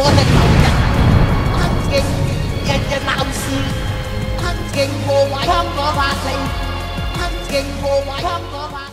我哋仇人，不敬日日鬧事，不敬破壞香港法理，不敬破壞香港法理。